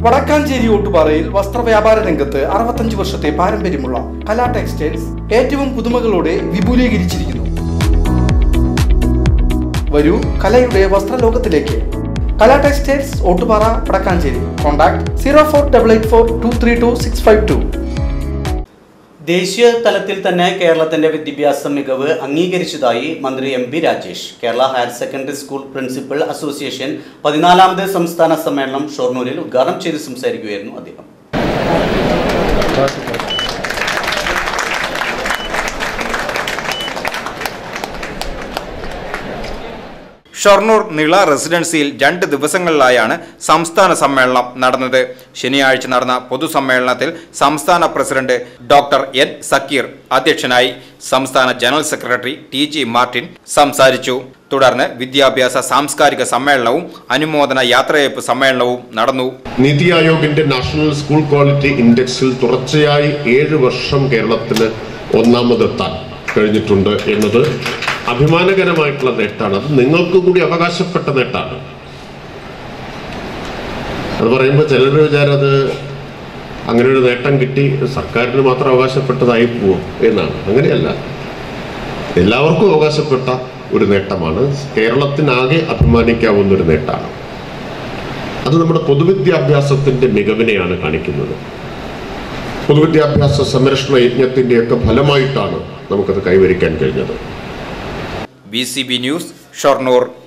വടക്കാഞ്ചേരി ഓട്ടുപാറയിൽ വസ്ത്രവ്യാപാര രംഗത്ത് 65 വർഷത്തെ പാരമ്പര്യമുള്ള കലാ ടെക്സ്റ്റൈൽസ് ഏറ്റവും പുതുമകളോടെ വിപുലീകരിച്ചിരിക്കുന്നു. വരൂ കലയുടെ വസ്ത്രലോകത്തിലേക്ക്. കലാ ടെക്സ്റ്റൈൽസ് ഓട്ടുപാറ വടക്കാഞ്ചേരി. കോൺടാക്ട് 04884232 ദേശീയ തലത്തിൽ തന്നെ കേരളത്തിന്റെ വിദ്യാഭ്യാസ മികവ് അംഗീകരിച്ചതായി മന്ത്രി MP Rajesh. Kerala higher secondary school principal association 14ാമത് സംസ്ഥാന സമ്മേളനം ഷൊർണൂരിൽ ഉദ്ഘാടനം ചെയ്ത് സംസാരിക്കുകയായിരുന്നു അദ്ദേഹം. ഷൊർണൂർ നിള റെസിഡൻസിയിൽ 2 ദിവസങ്ങളിലായാണ് സംസ്ഥാന സമ്മേളനം നടന്നത്. ശനിയാഴ്ച നടന്ന പൊതുസമ്മേളനത്തിൽ സംസ്ഥാന പ്രസിഡന്റ് ഡോക്ടർ N. സക്കീർ അധ്യക്ഷനായി. സംസ്ഥാന ജനറൽ സെക്രട്ടറി TG മാർട്ടിൻ സംസാരിച്ചു. തുടർന്ന് വിദ്യാഭ്യാസ സാംസ്കാരിക സമ്മേളനവും അനുമോദന യാത്രയയപ്പ് സമ്മേളനവും നടന്നു. നീതി ആയോഗിന്റെ നാഷണൽ സ്കൂൾ ക്വാളിറ്റി ഇൻഡെക്സിൽ തുടർച്ചയായി 7 വർഷം കേരളത്തിന് 1ാമതെത്താൻ കഴിഞ്ഞിട്ടുണ്ട് എന്നത് അഭിമാനകരമായിട്ടുള്ള നേട്ടമാണ്. അത് നിങ്ങൾക്ക് കൂടി അവകാശപ്പെട്ട നേട്ടമാണ്. അത് പറയുമ്പോൾ ചിലർ വിചാരം അത് അങ്ങനെ ഒരു നേട്ടം കിട്ടി സർക്കാരിന് മാത്രം അവകാശപ്പെട്ടതായി പോവും എന്നാണ്. അങ്ങനെയല്ല, എല്ലാവർക്കും അവകാശപ്പെട്ട ഒരു നേട്ടമാണ്. കേരളത്തിനാകെ അഭിമാനിക്കാവുന്ന ഒരു നേട്ടമാണ്. അത് നമ്മുടെ പൊതുവിദ്യാഭ്യാസത്തിന്റെ മികവിനെയാണ് കാണിക്കുന്നത്. പൊതുവിദ്യാഭ്യാസ സംരക്ഷണ യജ്ഞത്തിന്റെയൊക്കെ ഫലമായിട്ടാണ് നമുക്കത് കൈവരിക്കാൻ കഴിഞ്ഞത്. BCB news Shoranur.